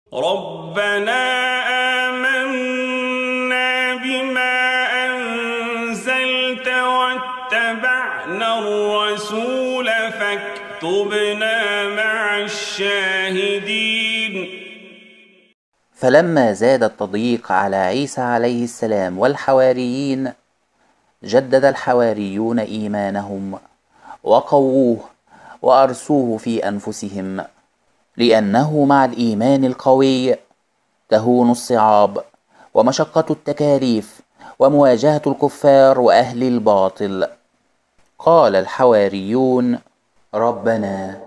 ربنا آمنا بما أنزلت واتبعنا الرسول فاكتبنا مع الشاهدين. فلما زاد التضييق على عيسى عليه السلام والحواريين، جدد الحواريون إيمانهم وقووه وأرسوه في أنفسهم، لأنه مع الإيمان القوي تهون الصعاب ومشقة التكاليف ومواجهة الكفار وأهل الباطل. قال الحواريون: ربنا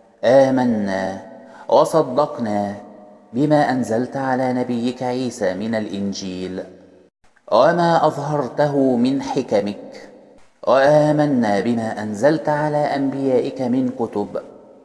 آمنا وصدقنا بما أنزلت على نبيك عيسى من الإنجيل وما أظهرته من حكمك، وآمنا بما أنزلت على أنبيائك من كتب،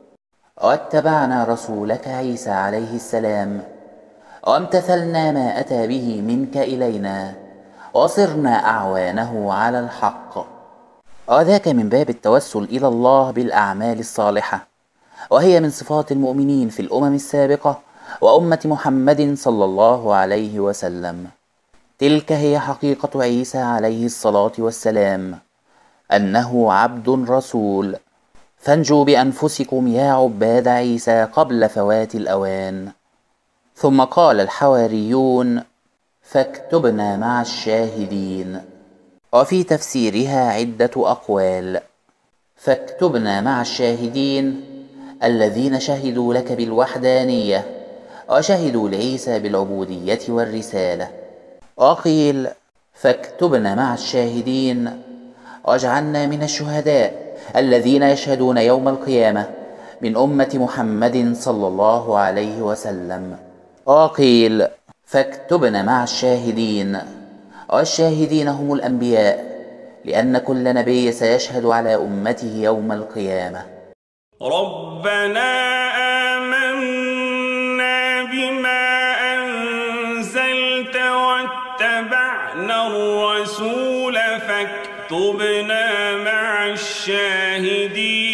واتبعنا رسولك عيسى عليه السلام، وامتثلنا ما أتى به منك إلينا، وصرنا أعوانه على الحق. وذاك من باب التوسل إلى الله بالأعمال الصالحة، وهي من صفات المؤمنين في الأمم السابقة وأمة محمد صلى الله عليه وسلم. تلك هي حقيقة عيسى عليه الصلاة والسلام، أنه عبد رسول. فانجوا بأنفسكم يا عباد عيسى قبل فوات الأوان. ثم قال الحواريون: فاكتبنا مع الشاهدين. وفي تفسيرها عدة أقوال. فاكتبنا مع الشاهدين الذين شهدوا لك بالوحدانية وشهدوا لعيسى بالعبودية والرسالة. وقيل: فاكتبنا مع الشاهدين واجعلنا من الشهداء الذين يشهدون يوم القيامة من أمة محمد صلى الله عليه وسلم. وقيل: فاكتبنا مع الشاهدين، والشاهدين هم الأنبياء، لأن كل نبي سيشهد على أمته يوم القيامة. ربنا آمنا بما أنزلت واتبعنا الرسول فاكتبنا مع الشاهدين.